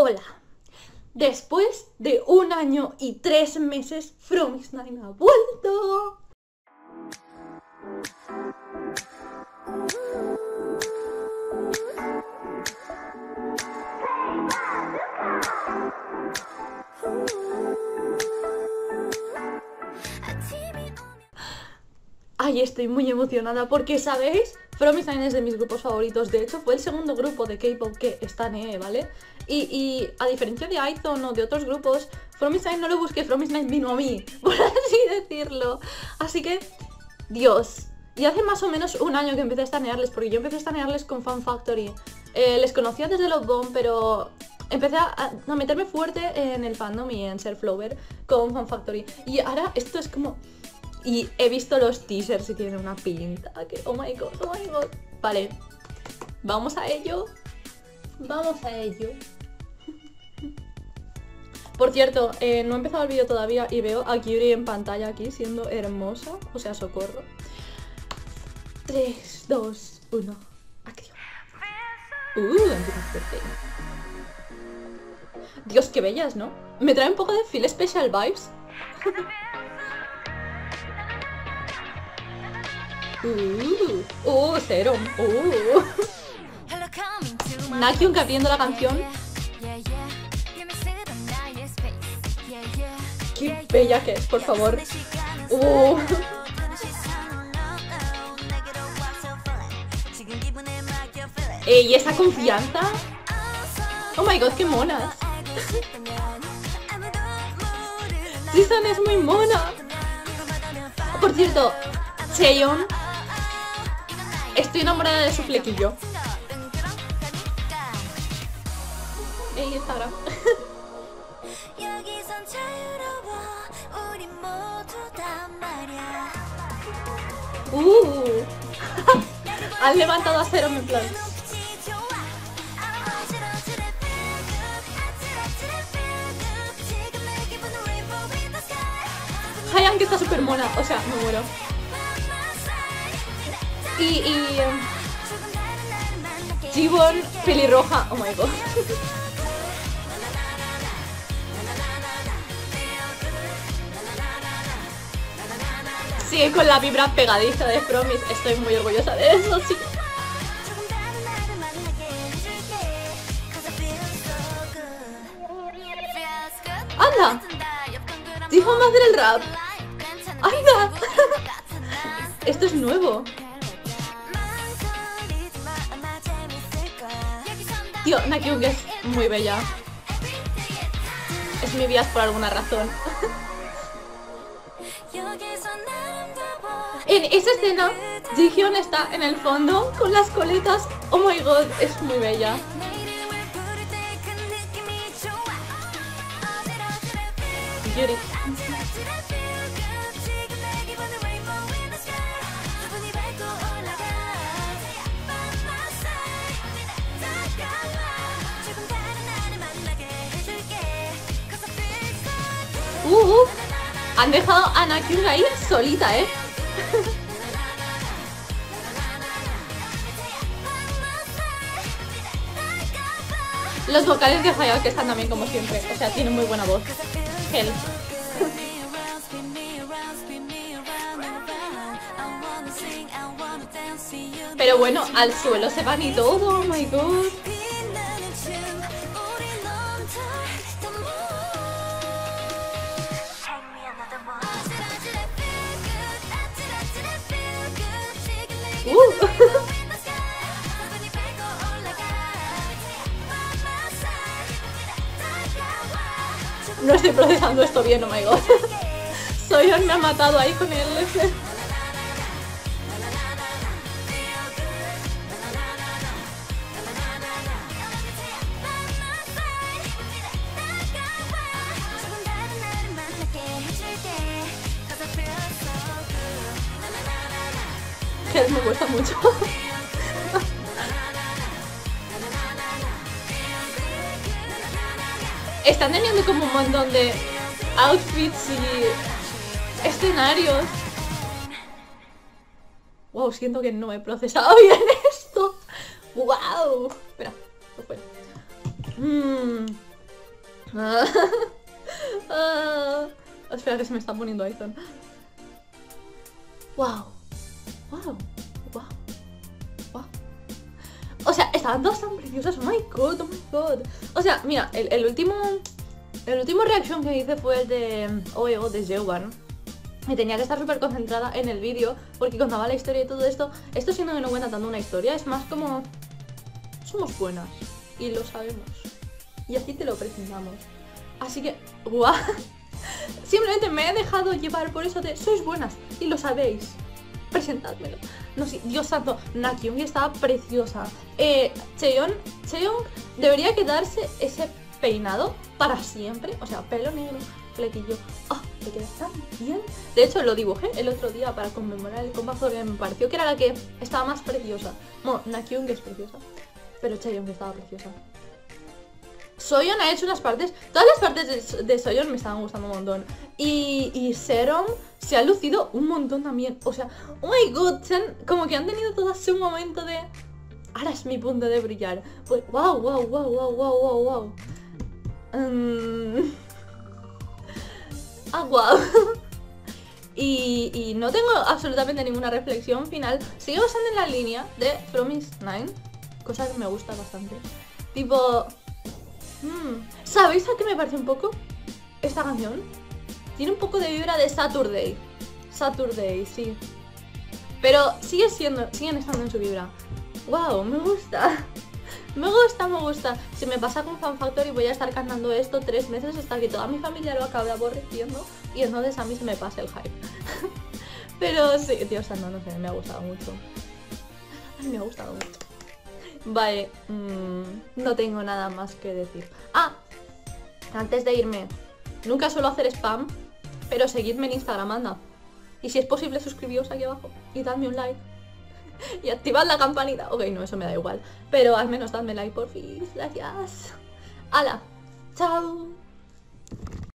Hola. Después de 1 año y 3 meses, Fromis9 ha vuelto. Ay, estoy muy emocionada porque, ¿sabéis? Fromis9 es de mis grupos favoritos. De hecho, fue el segundo grupo de K-pop que estaneé, ¿vale? Y a diferencia de iZone o de otros grupos, Fromis9 no lo busqué, Fromis9 vino a mí, por así decirlo. Así que, Dios. Y hace más o menos 1 año que empecé a estanearles, porque yo empecé a estanearles con Fan Factory. Les conocía desde Love Bomb, pero empecé a meterme fuerte en el fandom y en ser flower con Fan Factory. Y ahora esto es como... Y he visto los teasers y tienen una pinta que... Oh my god, oh my god. Vale, vamos a ello. Vamos a ello. Por cierto, no he empezado el vídeo todavía y veo a Kyuri en pantalla aquí siendo hermosa. O sea, socorro. 3, 2, 1, acción. Empieza fuerte. Dios, qué bellas, ¿no? Me trae un poco de Feel Special Vibes. Serum. Nakyun capiendo la canción. Qué bella que es, por favor. Y esa confianza. Oh my god, qué monas. Jisun es muy mona. Por cierto, Chaeyoung. Estoy enamorada de su flequillo. Instagram. Han levantado a Serum en plan. Hayan, que está súper mona, o sea, me muero. Jiwon, pelirroja, oh my god. Sigue con la vibra pegadiza de Fromis, estoy muy orgullosa de eso, sí. ¡Anda! Jiwon va a hacer el rap. ¡Anda! Esto es nuevo. Tío, Nakyung es muy bella. Es mi bias por alguna razón. En esa escena, Jihyun está en el fondo con las coletas. Oh my god, es muy bella. Yuri. Han dejado a Nakyung ahí solita, ¿eh? Los vocales de Hayao que están también como siempre. O sea, tienen muy buena voz. Hell. Pero bueno, al suelo se van y todo. Oh my god. No estoy procesando esto bien, oh my god. Soyeon me ha matado ahí con él. Que me gusta mucho. Están teniendo como un montón de outfits y escenarios. Wow, siento que no he procesado bien esto. Wow. Espera, no fue. Espera que se me está poniendo Aizen. Wow. Wow. Wow. Wow. O sea, estaban todas tan preciosas. Oh my god, oh my god. O sea, mira, el último reaction que hice fue el de OEO de Jeogan. Y tenía que estar súper concentrada en el vídeo porque contaba la historia y todo esto. Esto, siendo que no cuenta tanto una historia, es más como... somos buenas y lo sabemos. Y así te lo presentamos. Así que, guau. Simplemente me he dejado llevar por eso de sois buenas y lo sabéis. Presentádmelo. No sé, Dios santo, Nakyung estaba preciosa. Cheon debería quedarse ese peinado para siempre. O sea, pelo negro, flequillo. ¡Ah! Me queda tan bien. De hecho, lo dibujé el otro día para conmemorar el combate porque me pareció que era la que estaba más preciosa. Bueno, Nakyung es preciosa, pero Cheon estaba preciosa. Soyeon ha hecho unas partes... todas las partes de Soyeon me estaban gustando un montón. Y Serom se ha lucido un montón también. O sea, oh my god, como que han tenido todas un momento de... ahora es mi punto de brillar. Pues wow, wow, wow, wow, wow, wow, wow. Wow. Y no tengo absolutamente ninguna reflexión final. Sigo bastante en la línea de Promise 9. Cosa que me gusta bastante. Tipo... ¿sabéis a qué me parece un poco esta canción? Tiene un poco de vibra de Saturday. Saturday, sí. Pero siguen estando en su vibra. Wow, me gusta. Me gusta. Si me pasa con Fan Factory voy a estar cantando esto 3 meses hasta que toda mi familia lo acabe aborreciendo. Y entonces a mí se me pase el hype. Pero sí, Dios santo, no sé, me ha gustado mucho. Ay, me ha gustado mucho. Vale, no tengo nada más que decir. Ah, antes de irme, nunca suelo hacer spam, pero seguidme en Instagram, anda. Y si es posible, suscribíos aquí abajo y dadme un like. Y activad la campanita. Ok, no, eso me da igual. Pero al menos dadme like, por fin. Gracias. ¡Hala! ¡Chao!